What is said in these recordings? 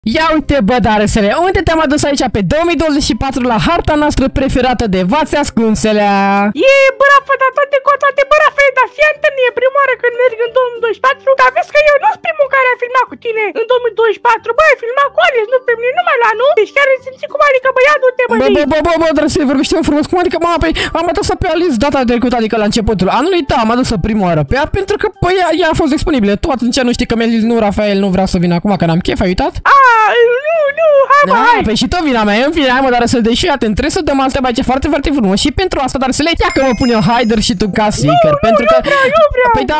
Ia uite bă, Daresele, unde te-am adus aici pe 2024 la harta noastră preferată de Vați Ascunselea? E bărafă, dar toate cu toate bărafele, dar fii atent, e prima oară când merg în 2024, dar vezi că eu nu sunt primul care a filmat cu tine în 2024, bă, ai filmat cu Alex, nu pe mine, numai la nu? Deci chiar simți cum adică, bă, ia du-te, bă, Daresele, vorbește frumos, cum adică, mă, păi, am adus-o pe Alex data trecută, adică la începutul anului, da, am adus-o prima oară pe ea, pentru că, păi, ea a fost disponibilă, tu atunci nu știi că mi-a zis, nu, Rafael, nu vreau să vin acum, că n-am chef, ai uitat? Nu, hai. Păi și tot vina mea, în fine, hai mă, Daresele, deși atent, trebuie să dăm asta aici foarte, foarte frumos și pentru asta, Daresele, ia că mă pun eu Haider și tu ca Seeker, pentru că... Eu vreau, păi da,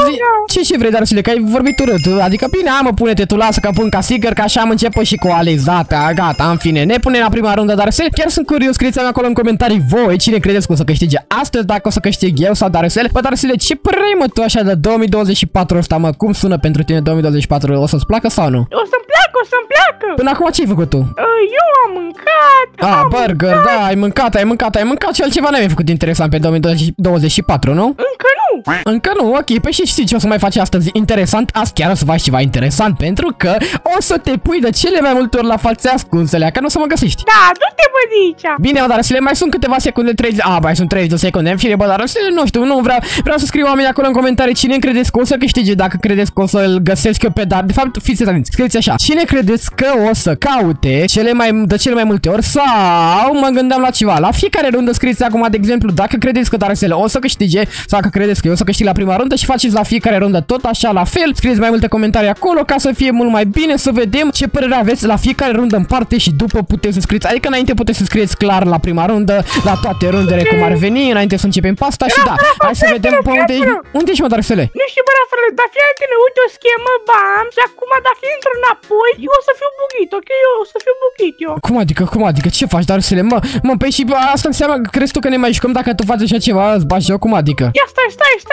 ce vrei, Daresele, că ai vorbit urât, adică bine, hai mă, pune-te tu, lasă că pun ca Seeker, că așa am început și cu Alex, gata, în fine, ne punem la prima rundă, Daresele, chiar sunt curios, scrieți-mi acolo în comentarii voi, cine credeți că o să câștige astăzi, dacă o să câștig eu sau Daresele, bă, Daresele, ce părere ai, mă, tu așa de 2024 ăsta, mă, cum sună pentru tine 2024, o să-ți placă sau nu? O să-mi placă. Până acum ce ai făcut tu? Eu am mâncat. Burger, da, ai mâncat și altceva n-ai făcut interesant pe 2024, nu? Încă nu, ok, păi și știi ce o să mai faci astăzi interesant? Azi chiar o să faci ceva interesant, pentru că o să te pui de cele mai multe ori la Vați Ascunselea, că nu o să mă găsești. Da, du-te, bă, de aici. Bine, bă, Daresele, mai sunt câteva secunde, 30, mai sunt 30 de secunde, în fine, bă, Daresele, nu știu, nu vreau să scriu oamenii acolo în comentarii cine credeți că o să câștige, dacă credeți că o să-l găsesc eu pe Dar, de fapt, fiți atenți, scrieți așa, cine credeți că o să caute de cele mai multe ori sau mă gândeam la ceva, la fiecare rundă scrieți acum, de exemplu, dacă credeți că Daresele o să câștige sau că credeți că eu o să câștig la prima rundă și faceți la fiecare rundă tot așa la fel, scrieți mai multe comentarii acolo ca să fie mult mai bine, să vedem ce părere aveți la fiecare rundă în parte și după puteți să scrieți, adică înainte puteți să scrieți clar la prima rundă, la toate rundele cum ar veni, înainte să începem pasta și da, hai să vedem pe unde ești, mă, Daresele? Nu știu, bă, Rafael, dar fii atent, uite o schemă, bam, și acum dacă intru înapoi, eu o să fiu bughit, ok? Eu o să fiu bughit, eu. Cum adică, ce faci, Daresele? Mă, păi și asta înseamnă că crezi tu că ne mai jucăm dacă tu faci așa ceva, îți bagi eu, cum adică? Ia stai,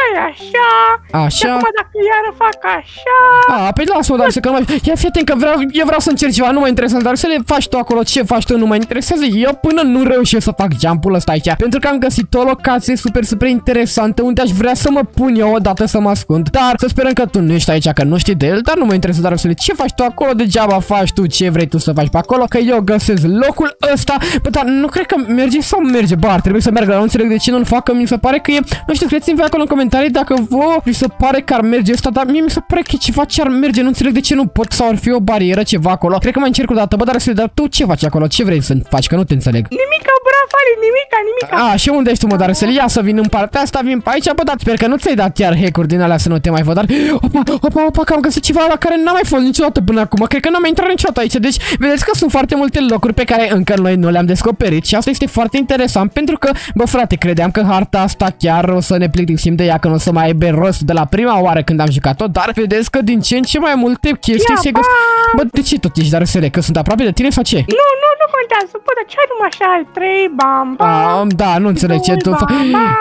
așa. Și acum dacă iară fac așa. Păi lasă-mă, Daresele, că nu mai... Ia fii atent că eu vreau să încerc ceva, nu mă interesează, Daresele, faci tu acolo, ce faci tu, nu mă interesează. Eu până nu reușesc să fac jump-ul ăsta aici, pentru că am găsit o locație super interesantă unde aș vrea să mă pun eu odată să mă ascund. Dar să sperăm că tu nu ești aici, că nu știi de el, dar nu mă interesează, Daresele, ce faci tu acolo, degeaba faci tu ce vrei tu să faci pe acolo, că eu găsesc locul ăsta. Bă, dar nu cred că merge sau merge, ar trebui să meargă, nu înțeleg de ce nu-l fac, că mi se pare că e, nu știu, scrieți-mi voi acolo în comentarii dacă vouă mi se pare că ar merge ăsta, dar mie mi se pare că e ceva ce ar merge, nu înțeleg de ce nu pot, sau ar fi o barieră, ceva acolo. Cred că mai încerc o dată, bă, dar tu ce faci acolo? Ce vrei să faci? Că nu te înțeleg. Nimica, brafale, nimica. Și unde ești tu, mă, Daresele? Ia să vin în partea asta, vin pe aici, bă, dar sper că nu ți-ai dat chiar hack-uri din alea să nu te mai văd, dar... Opa, că am găsit ceva la care n-am mai fost niciodată până acum. Cred că n-am mai intrat niciodată aici, deci vedeți că sunt foarte multe locuri pe care încă noi nu le-am descoperit și asta este foarte interesant pentru că, bă, frate, credeam că harta asta chiar o să ne plictisim de ea, că nu o să mai aibă rost de la prima oară când am jucat-o, dar vedeți că din ce în ce mai multe chestii se găsesc. Bă, de ce tot ești, Daresele? Că sunt aproape de tine sau ce? Nu contează, bă, dar ce ai numai așa, 3, bam. Da, nu înțeleg ce tu faci.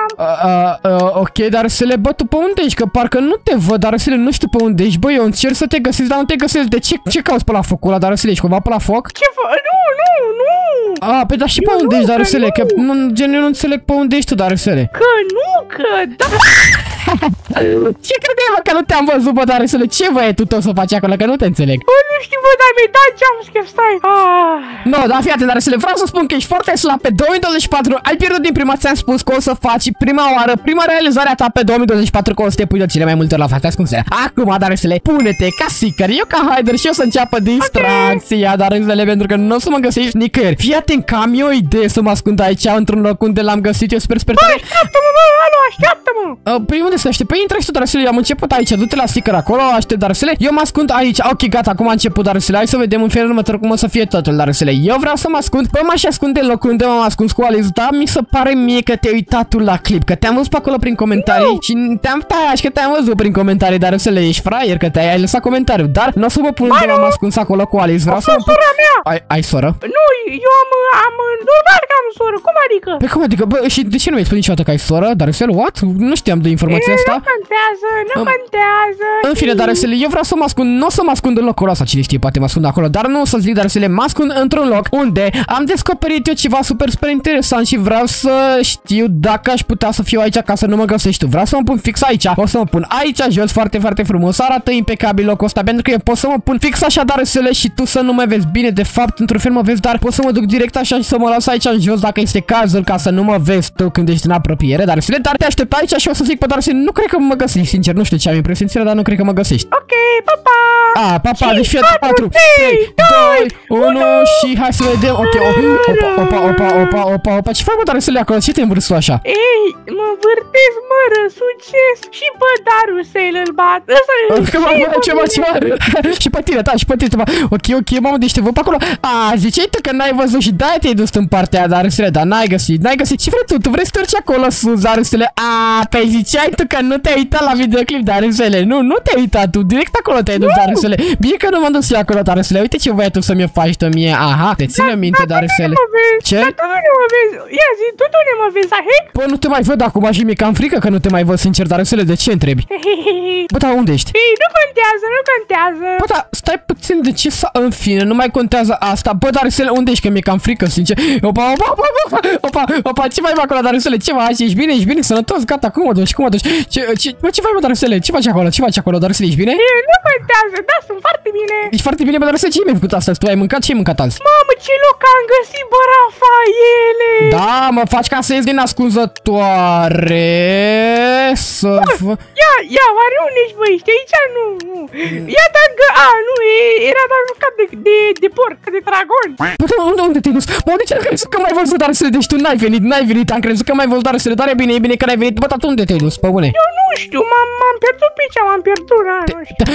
Ok, Daresele, bă, tu pe unde ești? Că parcă nu te văd, Daresele, nu știu pe unde ești, bă, eu încerc să te găsesc, dar nu te găsesc. De ce cauți pe la focul ăla, Daresele? Ești cumva pe la foc? Ce nu. Păi dar și pe unde ești, Daresele? Că gen, eu nu înțeleg pe unde ești tu, Daresele. Că da. Ce credeai, mă, că nu te-am văzut, bă, Daresele? Ce voie tu tot să faci acolo, că nu te înțeleg? Bă, nu știu, bă, dar mi-ai dat jumpscare, stai. No, dar fii atent, Daresele, vreau să spun că ești foarte slab pe 2024, ai pierdut din prima, ți-am spus că o să faci prima oară, prima realizare a ta pe 2024, că o să te pui de cele mai multe ori la Vați Ascunselea. Acum, Daresele, pune-te ca Seeker, eu ca Haider și eu să înceapă distracția, Daresele, pentru că nu o să mă găsești nicăieri. Fii atent că am eu o idee să mă ascund aici, într-un loc unde l-am găsit eu, sper tare. Așteaptă-mă. Păi unde să aștept? Păi intră și tu, Daresele, eu am început aici, du-te la Seeker acolo, aștept, Daresele, eu mă ascund aici. Ok, gata, acum a început, Daresele, hai să vedem în felul următor cum o să fie totul, Daresele. Eu vreau să mă ascund, păi m-aș ascunde în locul unde m-am ascuns cu Alex, dar mi se pare mie că te-ai uitat tu la clip, că te-am văzut pe acolo prin comentarii și te-am văzut prin comentarii, Daresele, ești fraier, că ai lăsat comentariu, dar nu o să mă pun unde m-am ascuns acolo cu Alex, vreau să mă pun... Ai soră? Nu, eu am normal că am soră, cum adică? Păi cum adică? Bă, și de ce nu mi-ai spus niciodată că ai soră, Daresele? What? Nu știam de informație. situația asta. Nu contează, nu contează. În fine, Darusele, eu vreau să mă ascund, nu o să mă ascund în locul ăsta, cine știe, poate mă ascund acolo, dar nu o să zic, Darusele, mă ascund într-un loc unde am descoperit eu ceva super interesant și vreau să știu dacă aș putea să fiu aici ca să nu mă găsești tu. Vreau să mă pun fix aici, o să mă pun aici jos, foarte frumos, arată impecabil locul ăsta, pentru că eu pot să mă pun fix așa, Darusele, și tu să nu mă vezi bine, de fapt, într-un fel mă vezi, dar pot să mă duc direct așa și să mă las aici în jos dacă este cazul, ca să nu mă vezi tu când ești în apropiere, Darusele, dar te aștept aici și o să zic pe Darusele, nu cred că mă găsești, sincer, nu știu ce am impresia, dar nu cred că mă găsești. Ok, pa. Papa, deci fii 4, 3, 2, 1 și hai să vedem. Ok, opa, ce faci, mă, Darusele, acolo? Ce te învârți așa? Ei, mă vârtesc, mă răsucesc și pe Darusele îl bat. Ceva. Și pe tine, da, și pe tine. Ok, mamă, deci te văd pe acolo. Ziceai tu că n-ai văzut și de-aia te-ai dus în partea aia, Darusele, dar n-ai găsit. Ce vrei tu? Tu vrei să urci acolo sus, Darusele? Păi ziceai tu că nu te-ai uitat la videoclip, Darusele. Nu te-ai uitat tu, direct acolo te-ai dus, Darusele. Bine că nu m-am dus eu acolo, Darusele. Uite ce voia tu să mi-o faci tu mie. Aha, te ține minte, Darusele. Ce? Dar tu nu mă vezi. Ia zi, tu nu mă vezi, ahec? Bă, nu te mai văd acum și mi-e cam frică că nu te mai văd, sincer, Darusele. De ce întrebi? Bă, dar unde ești? Ei, nu contează. Bă, dar stai puțin, de ce să... În fine, nu mai contează asta. Bă, Darusele, unde ești? Că mi-e cam frică, sincer. Opa, ce mai fac acolo, Darusele? Ce faci? Ești bine, sănătos? Gata, cum o duci? Bă, ce faci, mă, Darusele? Ce faci acolo, Darusele? Ești bine? Ei, nu contează, da, sunt foarte bine. Ești foarte bine, bă, Darusele, ce mi-ai făcut astăzi? Tu ai mâncat? Ce ai mâncat azi? Mamă, ce loc am găsit, bă, Rafaele! Da, mă faci ca să ies din ascunzătoare. Ia, oare unde ești, bă, ești aici? Nu. Ia, dacă... nu, era doar un cap de porc, de dragon. Bă, unde te-ai dus? Bă, de ce am crezut că m-ai văzut, Darusele? Deci tu n-ai venit, am crezut că m-ai văzut, Darusele, dar e bine că n-ai venit. Bă, tata, unde te-ai dus, pe bune? Eu nu știu, m-am pierdut pe aici, nu știu.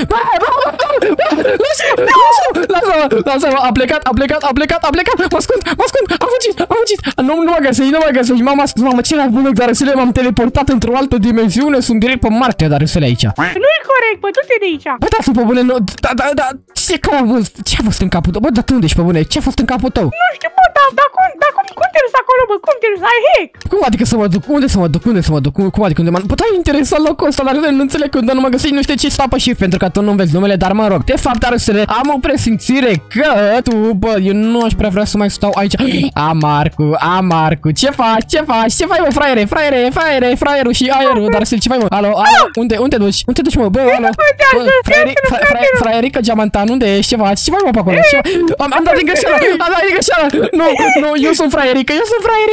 Lasă-mă, a plecat, mă ascund, am fugit. Nu mă găsești, mamă, ce n-ai bună, Darusele, m-am teleportat într-o altă dimensiune, sunt direct pe Marte, Darusele, aici. Nu-i corect, bă, du-te de aici. Bă, da, tu, pe bune, da, ce a fost în capul tău? Bă, dar tu unde ești, pe bune? Ce a fost în capul tău? Nu știu, bă, dar cum te duci acolo, bă, cum te duci, ai hec? Cum adică să mă duc? Unde să mă duc? Cum adică unde mă duc? Bă, da, e interesant locul ăsta, Darusele, nu înțeleg că nu mă găsești, nu știu ce să apă și pentru că tu nu vezi numele, dar mă rog. De fapt, Darusele, am o presimțire că tu, bă, eu nu aș prea vrea să mai stau aici. Marcu, ce faci, mă, fraierul și aerul, Darusele, ce faci, mă? Alo, unde duci, mă? Bă, alo. Fraierică Geamantan, unde ești? Ce faci, mă, pe acolo? Am dat din greșeală. Nu, eu sunt fraierika. Nu,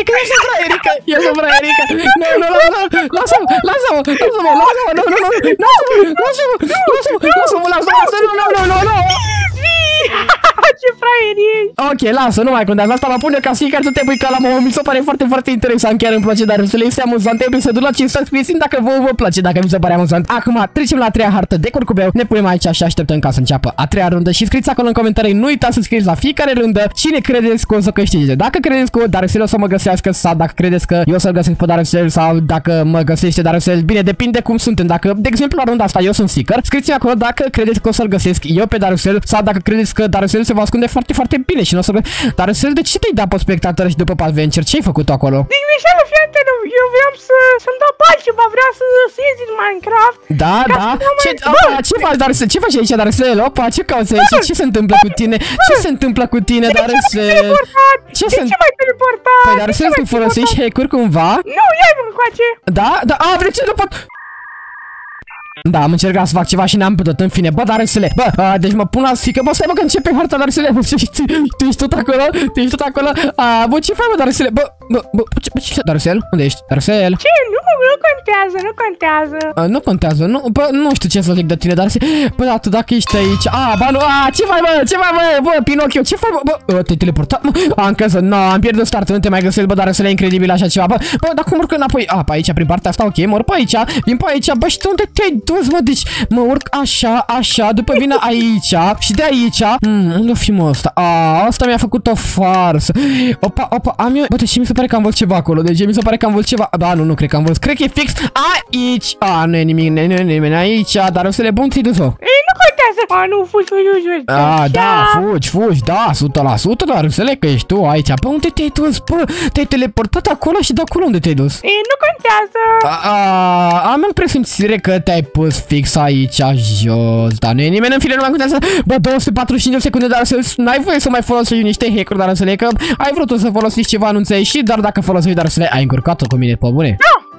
lasă-mă. Ce fraier ești! Ok, lasă, nu mai contează. Asta mă pune ca fiecare să te pui ca la mă. Mi se pare foarte interesant. Chiar îmi place, Darusele, este amuzant. Episodul la 5 să scrieți dacă vă place, dacă mi se pare amuzant. Acum trecem la a treia hartă de curcubeu. Ne punem aici și așteptăm ca să înceapă a treia rundă. Și scrieți acolo în comentarii. Nu uitați să scrieți la fiecare rundă cine credeți că o să câștige. Dacă credeți că Darusele o să mă găsească, sau dacă credeți că eu o să-l găsesc pe Darusele, sau dacă mă găsește Darusele. Bine, depinde cum suntem. Dacă, de exemplu, la runda asta eu sunt Seeker, scrieți acolo dacă credeți că o să-l găsesc eu pe Darusele, sau dacă credeți că Darusele se va ascunde foarte bine și nu o să... Darusele, de ce te-ai dat pe spectator și după Adventure? Ce ai făcut acolo? Din greșeală, fiate, eu vreau să-mi dau pe altceva, vreau să ies din Minecraft. Da. Ce faci, Darusele? Ce faci aici, Darusele? Opa, ce cauți aici? Ce se întâmplă cu tine? Ce se întâmplă cu tine, Darusele? Ce mai teleportat? Păi, Darusele, tu folosești hack-uri cumva? Nu, ia-i încoace. Da, vrei ce după... Da, am încercat să fac ceva și n-am putut, în fine. Bă, Darusele, deci mă pun la fică. Bă, stai, bă, că începe harta, Darusele. Tu ești tot acolo? Bă, ce faci, bă, Darusele? Ce, Darusele? Unde ești? Darusele? Ce? Nu contează. Nu contează, nu? Bă, nu știu ce să zic de tine, Darusele. Bă, da, tu dacă ești aici... ce faci, bă, Pinocchio? Ce faci, bă? Te-ai teleportat? Am crezut, am pierdut startul, nu te mai găsesc, bă, Darusele, incredibil așa ceva. Bă, dar cum urc înapoi? Pe aici, prin partea asta, ok, mă urc pe aici. Vin pe aici, bă, și tu unde te-ai dus, mă? Deci mă urc așa, după vine aici și de aici. Unde-o fi, mă, ăsta? Asta mi-a făcut o farsă. Opa, am eu... Bă, deci mi se pare că am văzut ceva acolo. Deci mi se pare că am văzut ceva. Da, nu cred că am văzut. Cred că e fix aici. Nu e nimeni aici. Darusele, bun, ți-ai dus-o. Ei, nu contează. contează. Nu fugi. Da, fugi, da, 100%, dar înțeleg că ești tu aici. Pe unde te-ai dus, bă? Te-ai teleportat acolo și de acolo unde te-ai dus? Nu contează. Am presimțire că te-ai pus fix aici jos. Dar nu e nimeni în fine, nu mai contează. Bă, 245 de secunde, dar n-ai voie să mai folosești niște hack-uri, dar înțeleg că ai vrut să folosești ceva, nu înțelegi și dar dacă folosești dar să le ai încurcat-o cu mine, pe bune.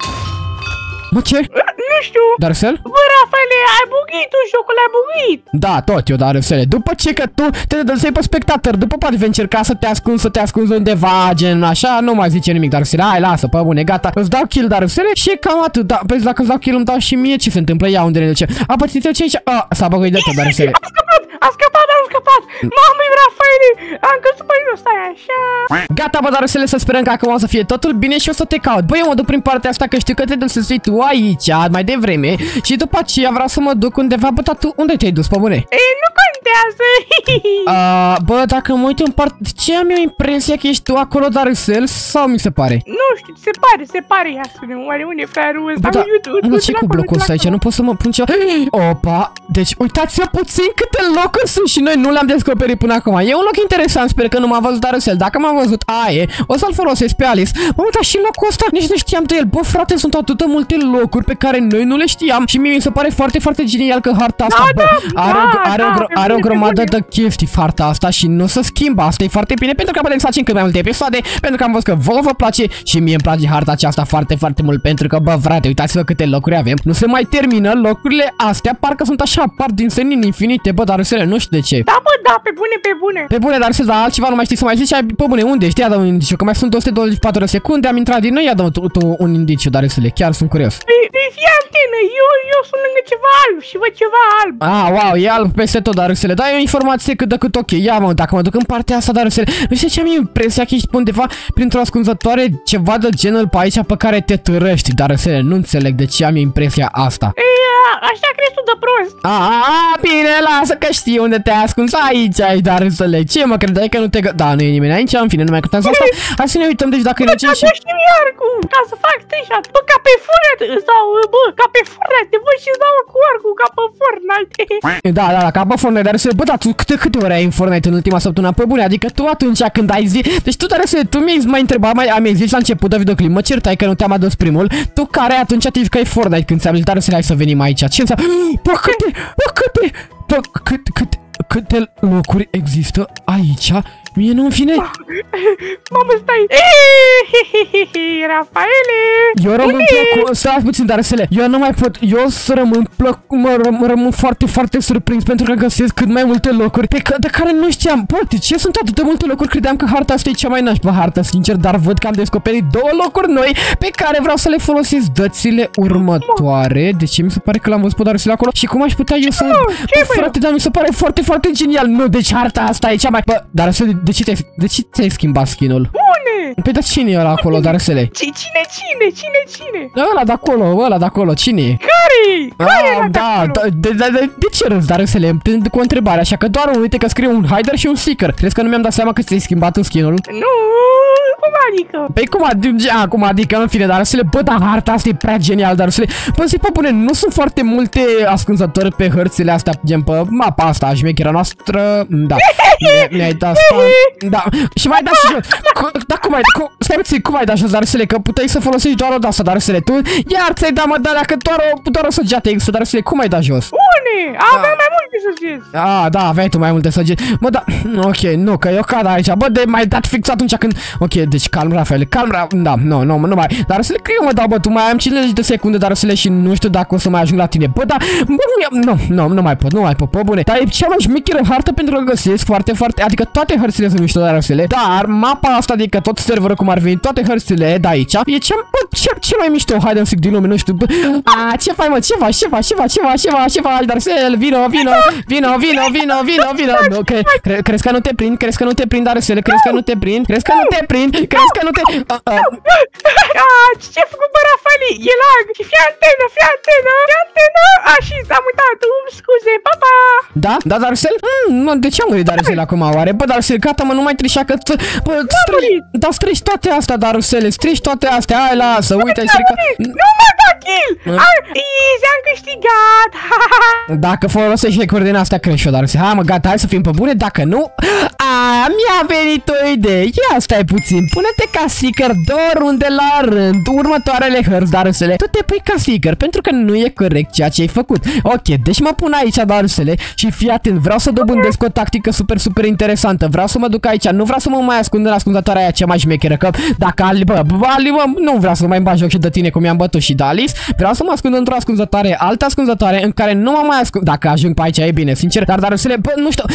Mă, ce? Nu știu. Darcel? Bă, Rafaele, ai buguit tu, jocul ai buguit. Da, tot eu, Darcele. După ce că tu te dăsei pe spectator, după poate vei încerca să te ascunzi undeva, gen așa, nu mai zice nimic, Darcele. Hai, lasă, pe bune, gata. Îți dau kill, Darcele, și e cam atât. Da, păi dacă îți dau kill, îmi dau și mie ce se întâmplă. Ia unde ne duce. A pățit ce aici? S-a băgăit de tot, Darcele. A scăpat. Mamă, Rafaele, am căzut pe jos, stai așa. Gata, bă, Darcele, să sperăm că acum o să fie totul bine și o să te caut. Băi, eu mă duc prin partea asta că știu că te dusei tu aici mai devreme și după aceea vreau să mă duc undeva. Bă, tu unde te-ai dus, pe bune? Nu contează. Bă, dacă mă uit în parte, ce am eu impresia că ești tu acolo, Darcel, sau mi se pare? Nu știu, se pare, ia spune, oare unde e fraierul ăsta? Bă, ce cu blocul ăsta aici? Nu pot să mă pun ceva. Opa, deci uitați-vă puțin câte locuri sunt și noi nu le-am descoperit până acum. E un loc interesant, sper că nu m-a văzut Darcel. Dacă m-a văzut, o să-l folosesc pe Alice. Bă, dar și locul ăsta nici nu știam de el. Bă, frate, sunt atâtea multe locuri pe care noi nu le știam și mie mi se pare foarte, foarte genial că harta asta, bă, are o grămadă de chestii harta asta și nu se schimbă. Asta e foarte bine pentru că putem să facem cât mai multe episoade, pentru că am văzut că vouă vă place și mie îmi place harta aceasta foarte, foarte mult pentru că, bă, frate, uitați-vă câte locuri avem. Nu se mai termină locurile astea, parcă sunt așa, apar din senin infinite, bă, dar nu știu de ce. Da, bă, da, pe bune. Pe bune, dar dar altceva nu mai știi să mai zici, pe bune, unde ești? Ia dă un indiciu, că mai sunt 224 de secunde, am intrat din nou, ia dă tu un indiciu, dar chiar sunt curios. Fii antenă, eu sunt lângă ceva alb și văd ceva alb. Wow, e alb peste tot, Darcele. Da, e o informație cât de cât ok. Ia, mă, dacă mă duc în partea asta, Darcele, nu știu ce am impresia că ești undeva printr-o ascunzătoare, ceva de genul pe aici pe care te târăști, Darcele. Nu înțeleg de ce am impresia asta. Așa crezi tu de prost. Bine, lasă că știi unde te-ai ascuns aici, Darcele. Ce mă credeai că nu te... Da, nu e nimeni aici, în fine, nu mai contează asta. Hai să ne uităm, deci dacă mergem și... Ca să fac tăișat, bă, ca pe Fortnite, ca pe Fortnite, bă, și îți dau cu arcul, ca pe Fortnite. Da, ca pe Fortnite, Darcele, bă, dar tu câte ore ai în Fortnite în ultima săptămână? Păi bune, adică tu atunci când ai zis, deci tu, Darcele, tu mi-ai întrebat, mi-ai zis la început de videoclip, mă certai că nu te-am adus primul, tu care atunci te jucai Fortnite când ți-am zis, Darcele, hai să venim aici. Ce înseamnă? Câte locuri există aici? Mie nu-mi vine. Mamă, stai. Rafaele. Eu rămân plăcut. Stai puțin, Darcele. Eu nu mai pot. Eu să rămân rămân foarte, foarte surprins pentru că găsesc cât mai multe locuri de care nu știam. Bă, de ce sunt atât de multe locuri? Credeam că harta asta e cea mai nașpa hartă, sincer, dar văd că am descoperit 2 locuri noi pe care vreau să le folosesc dățile următoare. Deci mi se pare că l-am văzut pe Darcele acolo și cum aș putea eu să... Frate, dar mi se pare foarte, foarte genial. Nu, deci harta asta e cea mai... Bă, Darcele, de ce ți-ai schimbat skin-ul? Bune! Păi da, cine e ăla acolo, Darcele? Cine? Ăla de acolo, cine e? Care? De ce râzi, Darcele? Cu o întrebare, așa că doar uite că scrie un hider și un seeker. Crezi că nu mi-am dat seama că ți-ai schimbat în skin-ul? Nu, cum adică? Păi cum adică, în fine, Darcele, bă, dar harta asta e prea genial, Darcele. Bă, zic, pe bune, nu sunt foarte multe ascunzători pe hărțile astea, gen pe mapa asta, șmechera noastră, da. Mi-ai dat spam, da, și mai dat și jos. Da, stai puțin, cum ai dat jos, Darcele, că puteai să folosești doar o de asta, Darcele, tu iar ți-ai dat, mă, dacă doar o săgeată există, Darcele, cum ai dat jos? Bune, aveam mai multe săgeți. Da, aveai tu mai multe săgeți. Mă, da, ok, nu, că eu cad aici, bă, de mai dat fix atunci când... Ok, deci calm, Rafael, da, nu mai. Darcele, că eu mă dau, bă, tu mai am 50 de secunde, Darcele, și nu știu dacă o să mai ajung la tine. Bă, da, nu mai pot, bă, bune. Dar e cea mai șmecheră hartă pentru că găsesc foarte, adică toate hărțile sunt mișto, Darcele, dar mapa asta, adică tot serverul cum ar veni, toate hărțile de aici, e ce mai mișto. Haide un pic din lume, nu știu, bă. Ce faci, mă, ce faci, Darcele, vino. Crezi că nu te prind, Darcele, crezi că nu te prind. Ce ai făcut, bă, Rafaele? E lag. Și fii antenă. Și s-am uitat, scuze, pa. Da, Darcele? De ce am murit, Darcele, acum, oare? Bă, Darcele, gata, mă, nu mai trișa că... Bă, strici toate astea, Darcele, hai, lasă, uite, ai stricat... Nu mă da kill! Easy, am câștigat! Dacă folosești coordonea astea cresc și eu, dar hai mă, gata, hai să fim pe bune, dacă nu... mi-a venit o idee. Ia stai puțin, pune-te ca sticker 2 runde la rând, următoarele hărți, Darusele. Tu te pui ca sticker, pentru că nu e corect ceea ce ai făcut. Ok, deci mă pun aici, Darusele, și fii atent, vreau să dobândesc o tactică super interesantă. Vreau să mă duc aici, nu vreau să mă mai ascund în ascunzătoarea aia cea mai șmecheră, că dacă Ali, nu vreau să mai bag joc și de tine cum i-am bătut și de Alice. Vreau să mă ascund într-o ascunzătoare, altă ascunzătoare în care nu mă mai ascund. Dacă ajung pe aici e bine, sincer, dar Darusele, nu știu,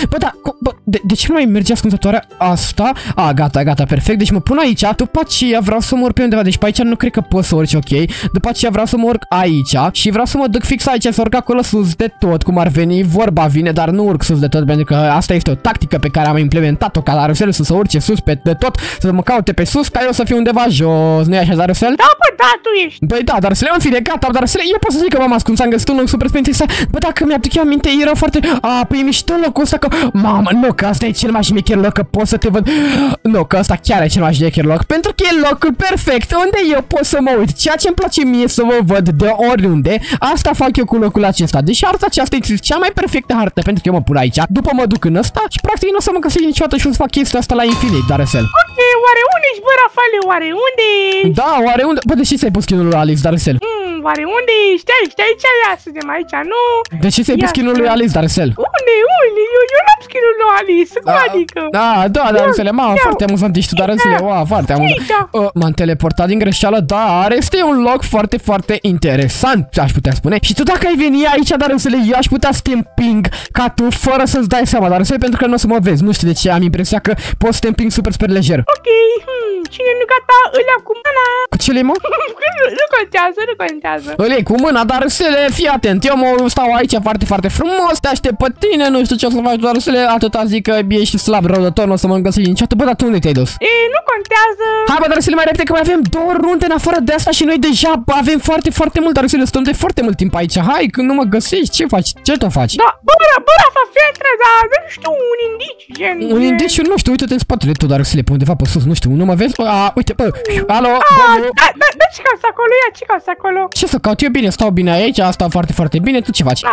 de ce nu mai merge ascunzătoarea asta? Gata, perfect. Deci mă pun aici, după aceea vreau să mă urc pe undeva, deci pe aici nu cred că pot să urci, ok. După aceea vreau să mă urc aici și vreau să mă duc fix aici, să urc acolo sus de tot, cum ar veni, vorba vine, dar nu urc sus de tot, pentru că asta este o tactică pe care am implementat-o, ca Darusel să urce sus pe de tot, să mă caute pe sus, ca eu să fiu undeva jos. Nu-i așa, Darusel? Da, tu ești. Băi, da, Darusel, în fine, gata, Darusel, eu pot să zic că m-am ascuns, am găsit un loc super sprintit. Bă, dacă mi-aduc eu aminte, era foarte... păi e mișto locul ăsta, că... Mamă, nu, că asta e cel mai șmecher loc, că pot să te văd... Nu, că ăsta chiar e cel mai șmecher loc, pentru că e locul perfect, unde eu pot să mă uit. Ceea ce îmi place mie să mă văd de oriunde, asta fac eu cu locul acesta. Deci harta aceasta e cea mai perfectă hartă, pentru că eu mă pun aici, după mă duc în ăsta și practic nu o să mă găsesc niciodată și o să fac chestia asta la infinit, Darusel. Ok, oare unde ești, bă, Rafale? Oare unde ești? Da, oare unde? Bă, de ce ți-ai pus skin-ul lui Alice, Darusel? Oare unde ești? Aici, ia, suntem aici, nu? De ce ți-ai pus skin-ul lui Alice, Darusel? Unde? Eu n-am skin-ul lui Alice, cum adică? Da, Darusele, foarte amuzant ești tu, Darusele, foarte amuzant. M-am teleportat din greșeală, dar este un loc foarte interesant, aș putea spune. Și tu dacă ai veni aici, Darusele, eu aș putea să te împing ca tu, fără să-ți dai seama, Darusele, pentru că nu o să mă vezi. Nu știu de ce, am impresia că poți să te împing super lejer. Ok, cine nu gata, îl cu mâna. Cu ce le mă? Nu contează. Îl cu mâna, Darusele, fii atent, eu mă stau aici foarte frumos, te aștept pe tine, nu știu ce o să faci, Darusele, atâta zic că ești slab, răudător, nu o să mă găsești niciodată. Bă, dar tu unde te-ai dus? Nu contează. Hai, bă, Darusele, mai repede, că mai avem 2 runde în afară de asta și noi deja avem foarte mult, Darusele, stăm de foarte mult timp aici. Hai, când nu mă găsești, ce faci? Ce tu faci? Da, bă, Rafa, fetră, dar nu știu, un indiciu, gen... Un indiciu, nu știu, uite-te în spatele tu, Darusele, pe undeva pe sus, nu știu, nu mă vezi? Uite, bă, alo, da, ce cauți acolo, ce cauți acolo? Ce să caut? Eu bine, stau bine aici, stau foarte bine, tu ce faci? Da,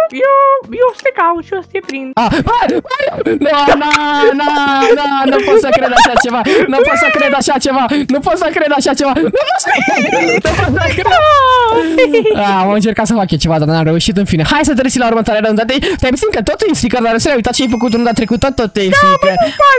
eu să te caut și o să te prind. Nu pot să cred așa ceva, nu pot să cred așa ceva. Am încercat să fac eu ceva, dar n-am reușit, în fine. Hai să treci la următoarea rândă. Te-ai văzut că totul e sticker, dar să ai uitat ce ai făcut runda trecută, tot e sticker.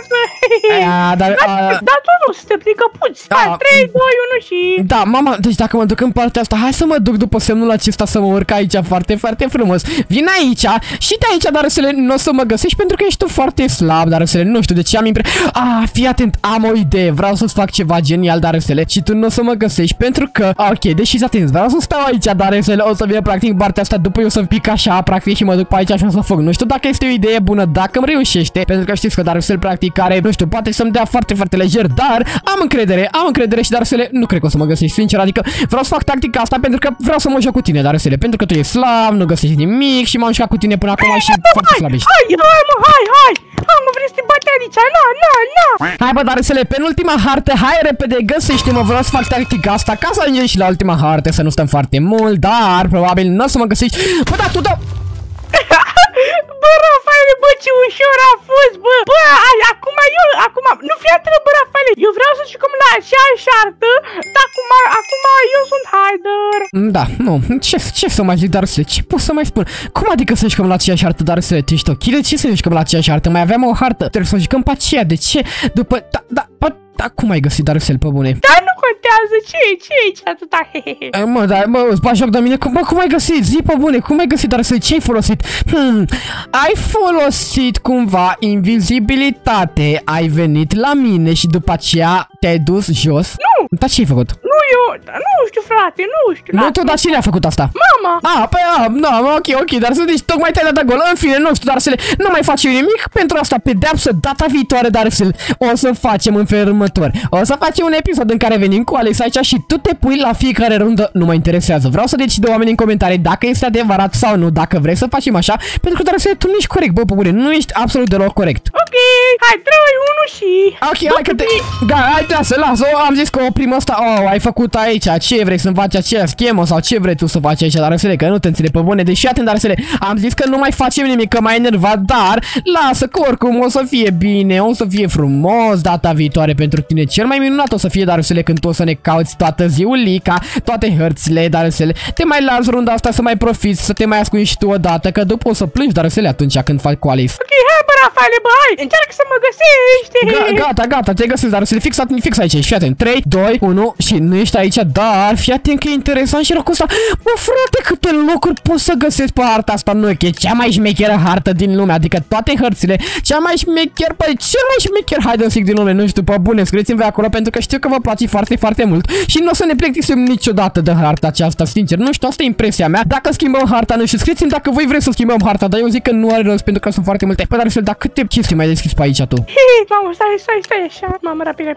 Da, totul se plică puț. 3, 2, 1 și... Da, mama, deci dacă mă duc în partea asta, hai să mă duc după semnul acesta să mă urc aici foarte frumos. Vin aici și de aici, Darusele, nu o să mă găsești pentru că ești tu foarte slab, Darusele, nu știu de ce am fii atent, am o idee, vreau să-ți fac ceva genial, Darusele, și tu nu o să mă găsești pentru că, ok, deși atent, vreau să stau aici, Darusele, o să vină practic partea asta, după eu să pic așa, practic, și mă duc pe aici și o să fac. Nu știu dacă este o idee bună, dacă îmi reușește, pentru că știți că Darusele, practic, care, nu știu, poate să-mi dea foarte lejer, dar am încredere și Darusele, nu cred că o să mă găsești, sincer, adică vreau să fac tactica asta pentru că vreau să mă joc cu tine, Darusele, pentru că tu ești slab, nu găsești nimic și m-am jucat cu tine până acum și foarte slab ești. Hai! Mă vrei să te bate aici, na! Hai, bă, Darusele, penultima hartă, hai repede, găsește-mă, vreau să fac tactica asta ca să ajungem și la ultima hartă, să nu stăm foarte mult, dar probabil nu o să mă găsești. Bă, da, tu da... Bă, Rafaele, bă, ce ușor a fost, bă! Bă, acum, nu fii atât, bă, Rafaele, eu vreau să jucăm la aceeași hartă, dar acum eu sunt Haider. Da, nu, ce să mai zic, Darusele, ce pot să mai spun? Cum adică să jucăm la aceeași hartă, Darusele, tu ești ok? De ce să jucăm la aceeași hartă? Mai aveam o hartă, trebuie să jucăm pe aceea, de ce? După, da, cum ai găsit, Darusele, pe bune? Dar nu contează, ce e atâta, Mă, îți bagi joc de mine, cum ai găsit? Zi pe bune, cum ai găsit, Darusele, ce ai folosit? Ai folosit cumva invizibilitate, ai venit la mine și după aceea te-ai dus jos? Nu! Dar ce ai făcut? Nu știu, frate, nu știu. Nu, tu, dar cine a făcut asta? Mama! Ok, Darusele, deci tocmai te-ai dat gol. În fine, nu știu, Darusele, nu mai faci nimic pentru asta, pedeapsă data viitoare, Darusele. O să facem în felul următor. O să facem un episod în care venim cu Alex aici și tu te pui la fiecare rundă, nu mă interesează. Vreau să decide oamenii în comentarii dacă este adevărat sau nu, dacă vrei să facem așa, pentru că, Darusele, tu nu ești corect, bă, pe bune, nu ești absolut deloc corect. Ok, hai, 3, 1 și... Ok, hai că te... Hai, lasă, am zis că oprim asta. Oh, ai făcut aici, ce vrei să faci aceea schemă sau ce vrei tu să faci aici, dar Răsele, că nu te înțeleg pe bune. Deși atent, dar Răsele, am zis că nu mai facem nimic, că m-ai enervat, dar lasă că oricum o să fie bine, o să fie frumos data viitoare pentru tine. Cel mai minunat o să fie, dar Răsele, când tu o să ne cauți toată ziulica, toate hărțile, dar Răsele, te mai las runda asta să mai profiți, să te mai ascunzi și tu odată, că după o să plângi, dar Răsele, atunci când faci cu Alice. Ok, hai bă, Rafaele, bă, hai, încearcă să mă găsești. Gata, te găsesc, dar Răsele, fix aici, fii atent, 3, 2, 1 și nu ești aici, dar fii atent că e interesant și rocul ăsta. Bă, frate, câte locuri poți să găsești pe harta asta, nu, că e cea mai șmecheră hartă din lume, adică toate hărțile, cea mai șmecher, păi, cel mai șmecher hide and seek din lume, nu știu, pe bune, scrieți-mi voi acolo pentru că știu că vă place foarte, foarte mult și nu o să ne plictisim niciodată de harta aceasta, sincer, nu știu, asta e impresia mea. Dacă schimbăm harta, nu știu, scrieți-mi dacă voi vreți să schimbăm harta, dar eu zic că nu are rost pentru că sunt foarte multe. Păi, dar dar câte chestii mai deschis pe aici tu? Mamă, stai, așa, mamă, rapid,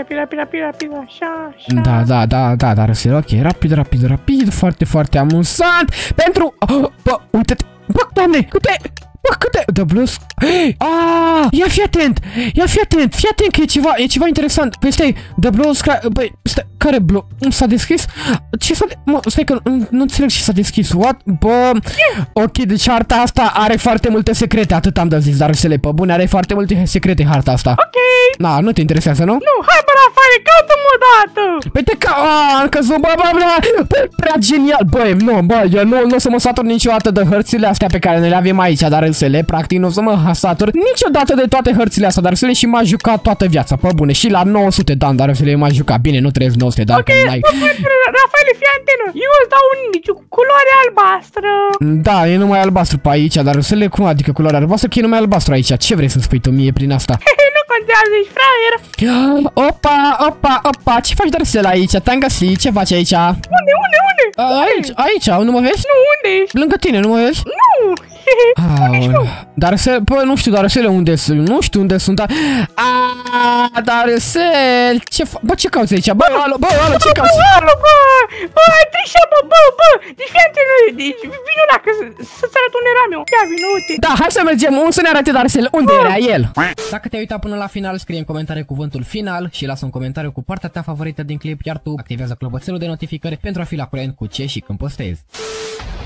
așa. Da, dar ok, rapid, foarte amuzant pentru... Bă, uite-te, bă, doamne, câte... The Blues... ia fi atent că e ceva interesant. Păi stai, The Blues... Băi, stai, care Blue? S-a deschis? Ce s-a... Stai că nu înțeleg ce s-a deschis. What? Bă... Ok, deci harta asta are foarte multe secrete, atât am de zis, dar Răsele, pe bune, are foarte multe secrete harta asta. Ok. Na, nu te interesează, nu? Nu, hai bă, Rafaele, caută-mă o dată. Păi te am căzut, bă, prea genial. Băi, eu nu o să mă satur niciodată de hărțile astea pe care ne le avem aici, dar Răsele, practic nu o să mă satur niciodată de toate hărțile astea, dar Răsele, și m-a jucat toată viața, pe bune, și la 900 de ani, dar Răsele m-a jucat, bine, nu trăiesc 900 de ani, ok, Rafaele, fii antenă, eu îți dau un indiciu cu culoare albastră. Da, e numai albastru pe aici, dar Răsele, cum adică culoarea albastră, că e numai albastru aici, ce vrei să-mi spui tu mie prin asta? Nu contează, ești fraier. Opa, ce faci, Răsele, aici? Te-am găsit, ce faci aici? Unde? Aici, nu mă vezi? Nu, unde ești? Lângă tine, nu mă vezi? Nu. Dar Răsele, bă, nu știu, dar Răsele, unde sunt? Nu știu unde sunt, dar... Dar Răsele, ce cauți aici? Bă, alo, ce cauți? Bă, ai trișat, bă, deci fii antenă, deci vino la, că să-ți arăt unde eram eu. Ia, vino, uite. Da, hai să mergem, să ne arate, dar Răsele, unde era el? Dacă te-ai uitat până la final, scrie în comentarii cuvântul final și lasă un comentariu cu partea ta favorită din clip, iar tu activează clopoțelul de notificări pentru a fi la curent cu ce și când postezi.